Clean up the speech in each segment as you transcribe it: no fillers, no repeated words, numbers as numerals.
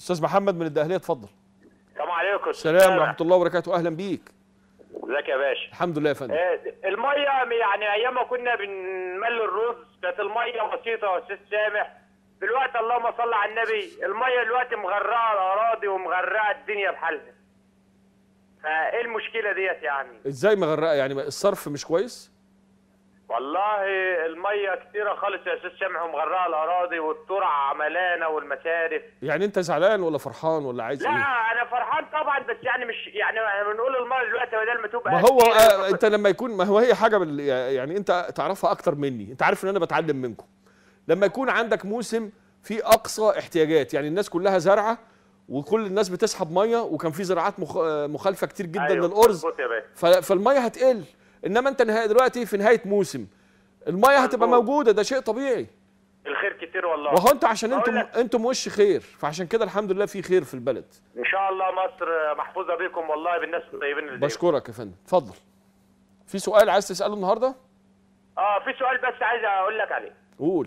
استاذ محمد من الدقهليه، اتفضل. السلام عليكم. السلام ورحمه الله وبركاته، اهلا بيك. ازيك يا باشا؟ الحمد لله يا فندم. الميه يعني ايام ما كنا بنملي الرز كانت الميه بسيطه يا استاذ سامح. دلوقتي اللهم صل على النبي، الميه دلوقتي مغرقه الاراضي ومغرقه الدنيا بحالها. فايه المشكله ديت يعني؟ ازاي مغرقه؟ يعني الصرف مش كويس؟ والله الميه كتيره خالص يا استاذ سامح ومغرقه الاراضي والترع ملانه والمسارف. يعني انت زعلان ولا فرحان ولا عايز لا ايه؟ انا فرحان طبعا، بس يعني مش يعني بنقول الميه دلوقتي بدل ما تبقى ما هو انت لما يكون، ما هو هي حاجه يعني انت تعرفها اكتر مني، انت عارف ان انا بتعلم منكم. لما يكون عندك موسم في اقصى احتياجات، يعني الناس كلها زارعه وكل الناس بتسحب ميه وكان في زراعات مخالفه كتير جدا أيوة للارز، فالميه هتقل. انما انت دلوقتي في نهايه موسم الميه هتبقى موجوده، ده شيء طبيعي. الخير كتير والله. وهو انت عشان انتم وش خير، فعشان كده الحمد لله في خير في البلد. ان شاء الله مصر محفوظه بيكم والله بالناس الطيبين اللي بشكرك يا فندم. اتفضل. في سؤال عايز تساله النهارده؟ في سؤال بس عايز اقول لك عليه. قول.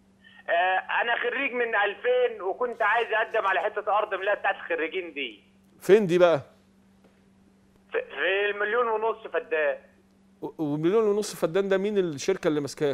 انا خريج من 2000 وكنت عايز اقدم على حته ارض من اللي بتاعت الخريجين دي. فين دي بقى؟ في 1.5 مليون فدان. ومليون ونص فدان ده مين الشركه اللي ماسكاه؟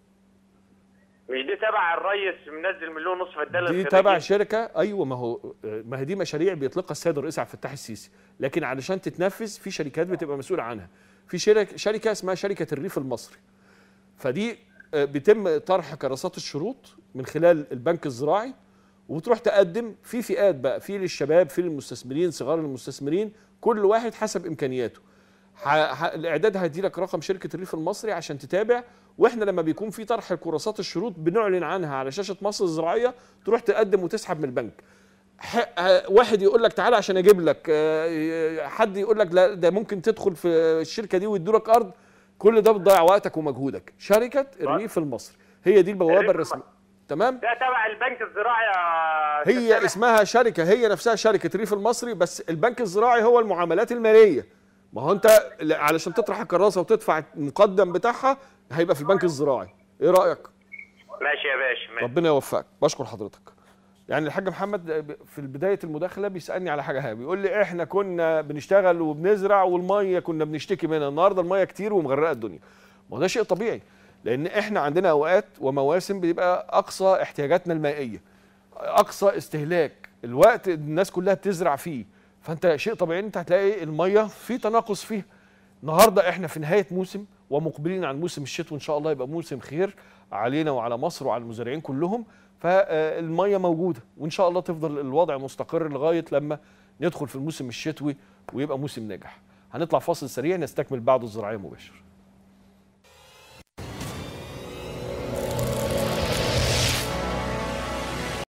مش دي تبع الريس منزل 1.5 مليون فدان للخريجين؟ دي تبع شركه، ايوه. ما هي دي مشاريع بيطلقها السيد الرئيس عبد الفتاح السيسي، لكن علشان تتنفذ في شركات بتبقى مسؤوله عنها. في شركه اسمها شركه الريف المصري، فدي بيتم طرح كراسات الشروط من خلال البنك الزراعي، وتروح تقدم في فئات بقى، في للشباب، في للمستثمرين، صغار المستثمرين، كل واحد حسب امكانياته. الاعداد هيدي لك رقم شركه الريف المصري عشان تتابع، واحنا لما بيكون في طرح كراسات الشروط بنعلن عنها على شاشه مصر الزراعيه، تروح تقدم وتسحب من البنك. واحد يقول لك تعالى عشان اجيب لك، حد يقول لك لا ده ممكن تدخل في الشركه دي ويدوا لك ارض، كل ده بتضيع وقتك ومجهودك. شركه الريف المصري هي دي البوابه الرسميه. تمام؟ ده تبع البنك الزراعي. هي اسمها شركه، هي نفسها شركه الريف المصري، بس البنك الزراعي هو المعاملات الماليه. ما هو انت علشان تطرح الكراسه وتدفع المقدم بتاعها هيبقى في البنك الزراعي. ايه رايك؟ ماشي يا باشا، ماشي. ربنا يوفقك. بشكر حضرتك. يعني الحاج محمد في بدايه المداخله بيسالني على حاجه، بيقول لي احنا كنا بنشتغل وبنزرع والميه كنا بنشتكي منها، النهارده الميه كتير ومغرقه الدنيا. ما هو ده شيء طبيعي، لان احنا عندنا اوقات ومواسم بيبقى اقصى احتياجاتنا المائيه، اقصى استهلاك، الوقت الناس كلها بتزرع فيه، فانت شيء طبيعي انت هتلاقي الميه في تناقص فيها. النهارده احنا في نهايه موسم ومقبلين على موسم الشتاء، وان شاء الله يبقى موسم خير علينا وعلى مصر وعلى المزارعين كلهم. فالميه موجوده، وان شاء الله تفضل الوضع مستقر لغايه لما ندخل في الموسم الشتوي ويبقى موسم ناجح. هنطلع فاصل سريع نستكمل بعده الزراعيه مباشر.